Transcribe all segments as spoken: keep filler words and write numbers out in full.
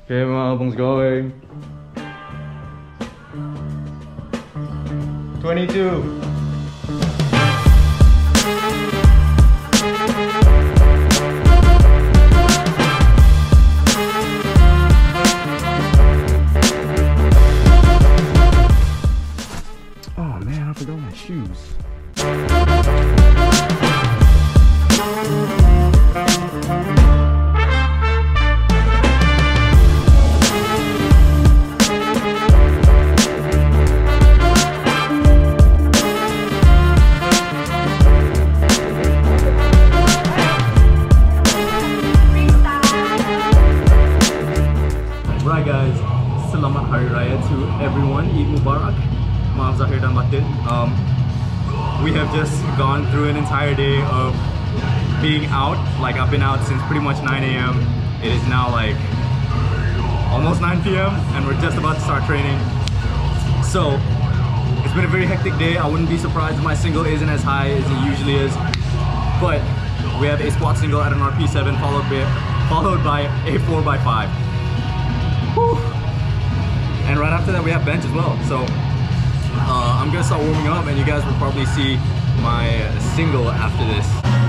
Okay, Mabong's going. twenty-two. Oh man, I forgot my shoes. Right guys, Selamat Hari Raya to everyone. Eid Mubarak. Maaf Zahir dan Batin. Um, we have just gone through an entire day of being out. Like I've been out since pretty much nine A M It is now like almost nine P M and we're just about to start training. So it's been a very hectic day. I wouldn't be surprised if my single isn't as high as it usually is. But we have a squat single at an R P seven followed by, followed by a four by five. Whew. And right after that we have bench as well. So uh, I'm gonna start warming up and you guys will probably see my single after this.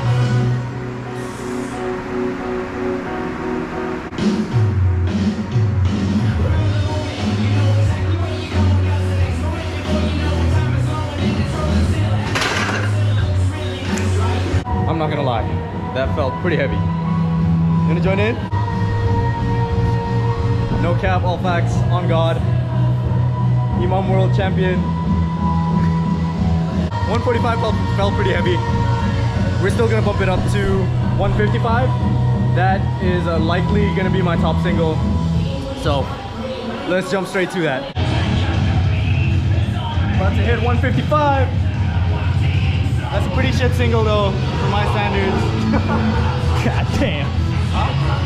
I'm not gonna lie, that felt pretty heavy. You wanna join in? No cap, all facts, on God. Imam World Champion. one forty-five felt, felt pretty heavy. We're still gonna bump it up to one fifty-five. That is uh, likely gonna be my top single. So let's jump straight to that. About to hit one fifty-five. That's a pretty shit single though, for my standards. God damn. Huh?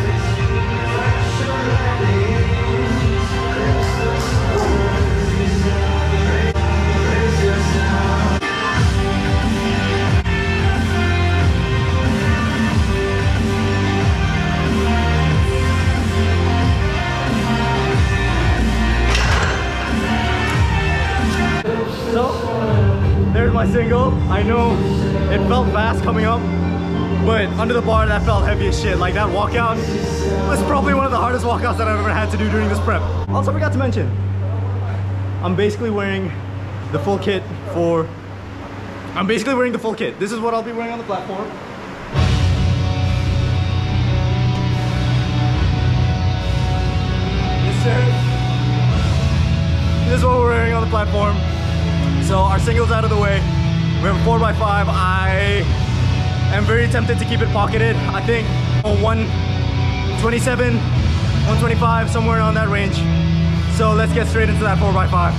So, there's my single. I know it felt fast coming up, but under the bar that felt heavy as shit. Like that walkout was probably one of the hardest walkouts that I've ever had to do during this prep. Also forgot to mention, I'm basically wearing the full kit for, I'm basically wearing the full kit. This is what I'll be wearing on the platform. Yes sir. This is what we're wearing on the platform. So our single's out of the way. We have a four by five. I am very tempted to keep it pocketed. I think one twenty-seven, one twenty-five, somewhere around that range. So let's get straight into that four by five.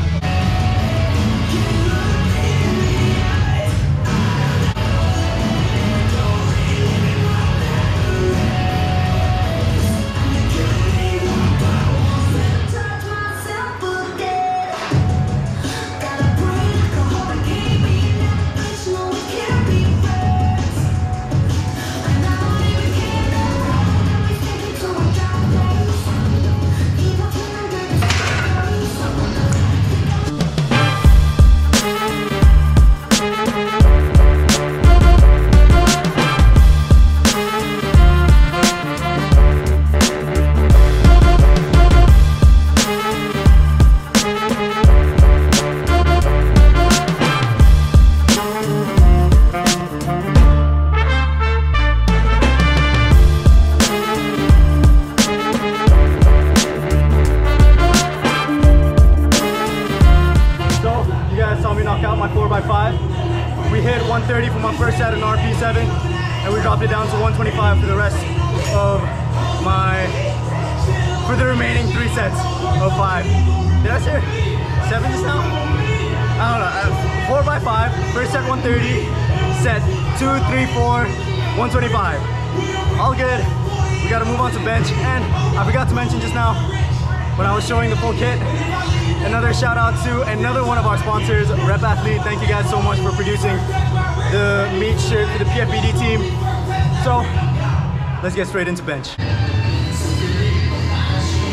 one thirty for my first set in R P seven, and we dropped it down to one twenty-five for the rest of my, for the remaining three sets of five. Did I say seven just now? I don't know. Uh, four by five, first set one thirty, set two, three, four, one twenty-five. All good. We gotta move on to bench, and I forgot to mention just now when I was showing the full kit, another shout out to another one of our sponsors, Rep Athlete. Thank you guys so much for producing the meat shirt for the P F B D team. So let's get straight into bench.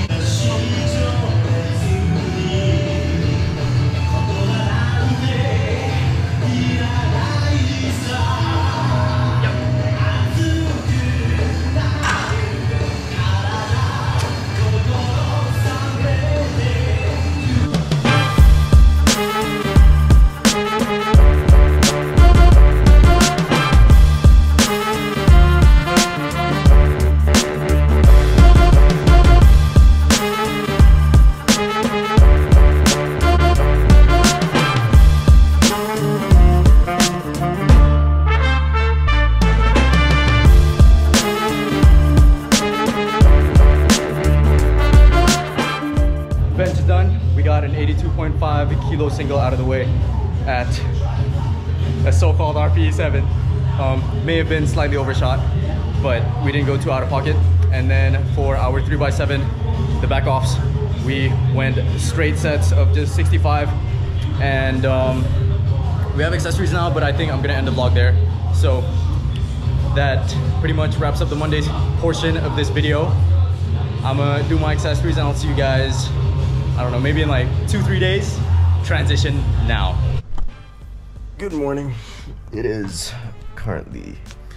eighty-two point five kilo single out of the way at a so-called R P E seven. Um, may have been slightly overshot, but we didn't go too out of pocket. And then for our three by seven, the back offs, we went straight sets of just sixty-five. And um, we have accessories now, but I think I'm gonna end the vlog there. So that pretty much wraps up the Mondays portion of this video. I'm gonna do my accessories and I'll see you guys, I don't know, maybe in like two, three days. Transition now. Good morning. It is currently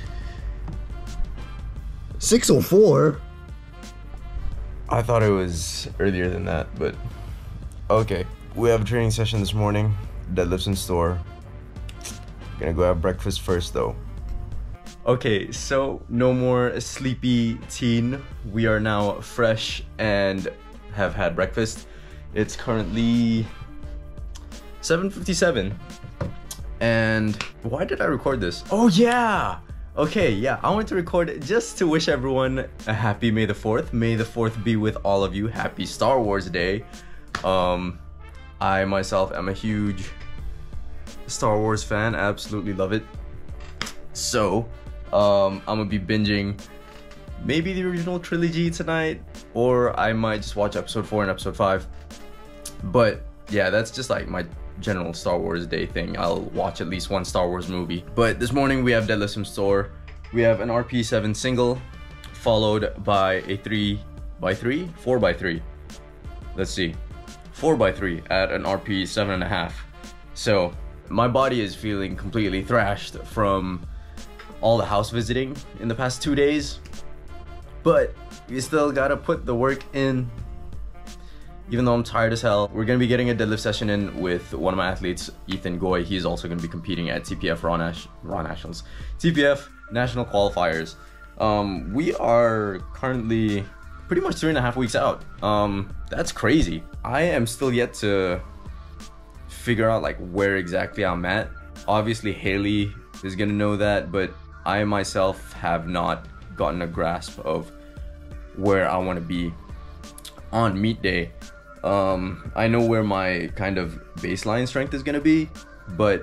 six oh four. I thought it was earlier than that, but okay. We have a training session this morning, deadlifts in store. Gonna go have breakfast first though. Okay, so no more sleepy teen. We are now fresh and have had breakfast. It's currently seven fifty-seven. And why did I record this? Oh yeah! Okay, yeah, I wanted to record just to wish everyone a happy May the fourth. May the fourth be with all of you. Happy Star Wars Day. Um, I myself am a huge Star Wars fan. I absolutely love it. So, um, I'm gonna be binging maybe the original trilogy tonight, or I might just watch episode four and episode five. But yeah, that's just like my general Star Wars Day thing. I'll watch at least one Star Wars movie. But this morning we have deadlifts in store. We have an R P E seven single, followed by a three by three, four by three. Let's see, four by three at an R P E seven and a half. So my body is feeling completely thrashed from all the house visiting in the past two days. But we still gotta put the work in. Even though I'm tired as hell, we're gonna be getting a deadlift session in with one of my athletes, Ethan Goy. He's also gonna be competing at T P F Raw, Nash Raw Nationals, T P F National Qualifiers. Um, we are currently pretty much three and a half weeks out. Um, that's crazy. I am still yet to figure out like where exactly I'm at. Obviously, Haley is gonna know that, but I myself have not gotten a grasp of where I want to be on meet day. Um, I know where my kind of baseline strength is gonna be, but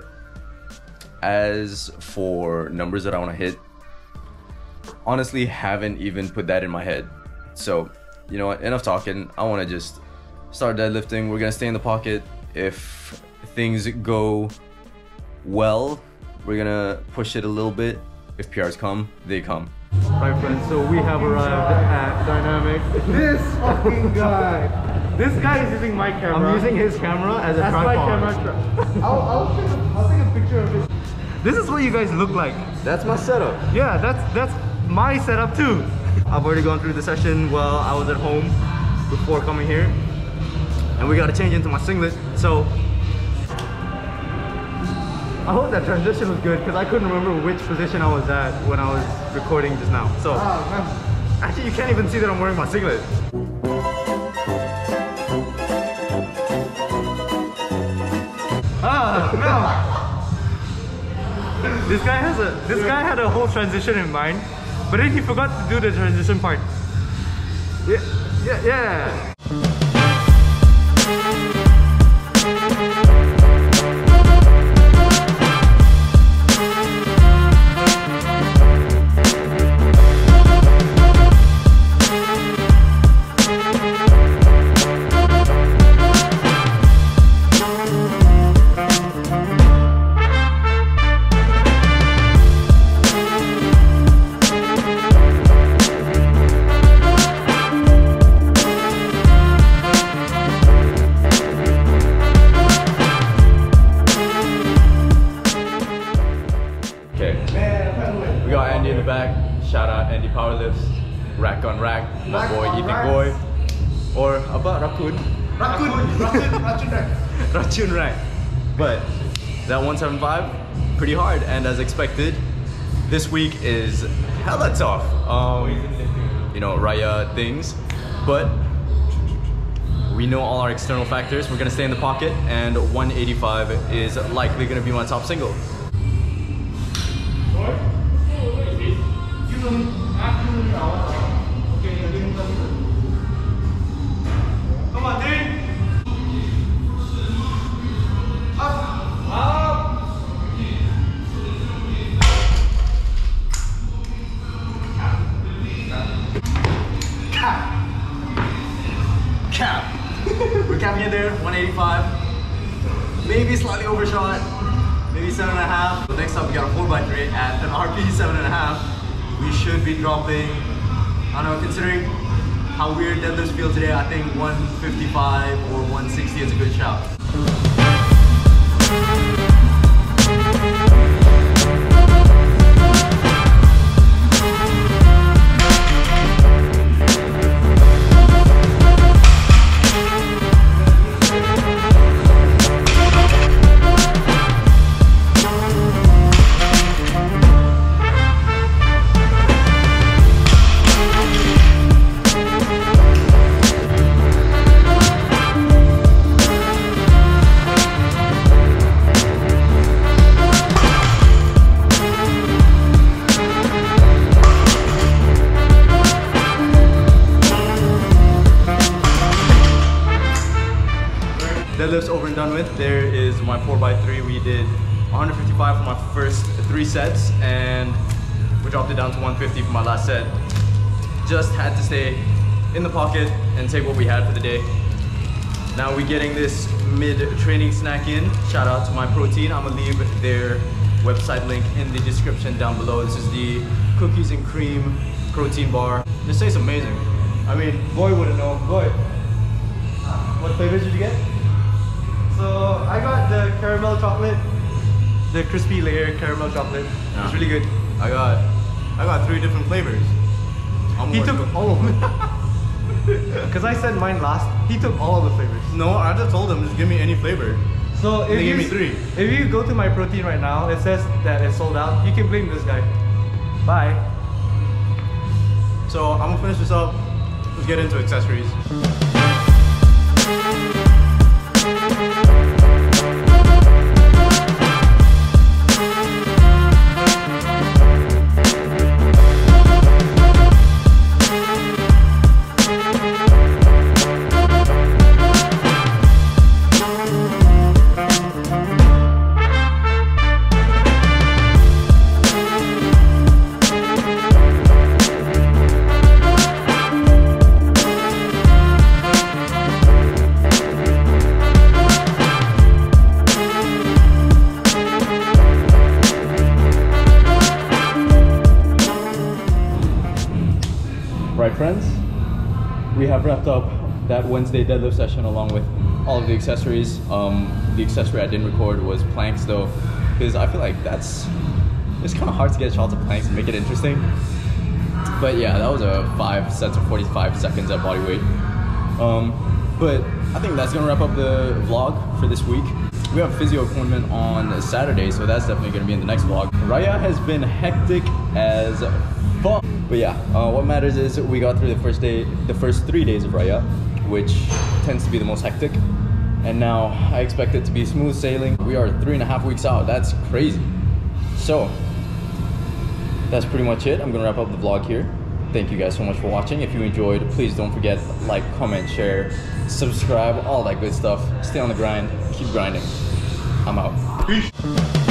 as for numbers that I want to hit, honestly haven't even put that in my head. So, you know what, enough talking. I want to just start deadlifting. We're gonna stay in the pocket. If things go well, we're gonna push it a little bit. If P Rs come, they come. Alright friends, so we have arrived at Dynamic. This fucking guy. This guy is using my camera. I'm using his camera as a That's tripod. my camera. I'll, I'll, take a, I'll take a picture of this. This is what you guys look like. That's my setup. Yeah, that's that's my setup too. I've already gone through the session while I was at home before coming here. And we gotta change into my singlet, so I hope that transition was good because I couldn't remember which position I was at when I was recording just now. So, Oh, actually you can't even see that I'm wearing my singlet. Ah, no! This guy has a, this guy had a whole transition in mind, but then he forgot to do the transition part. Yeah, yeah, yeah! We got Andy in the back. Shout out Andy Powerlifts. Rack on rack. My Rack boy on Ethan rack. Boy. Or about Rakun. Raccoon, raccoon, raccoon rack. Rachun rack. But that one seventy-five, pretty hard. And as expected, this week is hella tough. Um, you know, Raya things. But we know all our external factors. We're gonna stay in the pocket, and one eighty-five is likely gonna be my top single. Come on, dude. Up, up. Cap. We're capping it there, one eighty-five. Maybe slightly overshot, maybe seven and a half. But next up we got a four by three at an R P seven and a half. We should be dropping, I don't know, considering how weird deadlifts feel today, I think one fifty-five or one sixty is a good shout. Deadlifts over and done with. There is my four by three. We did one fifty-five for my first three sets, and we dropped it down to one fifty for my last set. Just had to stay in the pocket and take what we had for the day. Now we're getting this mid-training snack in. Shout out to My Protein. I'm gonna leave their website link in the description down below. This is the cookies and cream protein bar. This tastes amazing. I mean, Boy wouldn't know. Boy, what flavors did you get? So I got the caramel chocolate, the crispy layer caramel chocolate. Yeah. It's really good. I got, I got three different flavors. I'm He more- took all of them. Because I said mine last. He took all of the flavors. No, I just told them just give me any flavor. So if They you gave me three. if you go to My Protein right now, it says that it's sold out. You can blame this guy. Bye. So I'm gonna finish this up. Let's get into accessories. Right, friends, we have wrapped up that Wednesday deadlift session along with all of the accessories. Um, the accessory I didn't record was planks though, because I feel like that's, it's kind of hard to get shots of planks and make it interesting. But yeah, that was a five sets of forty-five seconds at body weight. Um, but I think that's gonna wrap up the vlog for this week. We have a physio appointment on Saturday, so that's definitely gonna be in the next vlog. Raya has been hectic as fuck. But yeah, uh, what matters is we got through the first day, the first three days of Raya, which tends to be the most hectic. And now I expect it to be smooth sailing. We are three and a half weeks out. That's crazy. So that's pretty much it. I'm gonna wrap up the vlog here. Thank you guys so much for watching. If you enjoyed, please don't forget, like, comment, share, subscribe, all that good stuff. Stay on the grind, keep grinding. I'm out. Peace.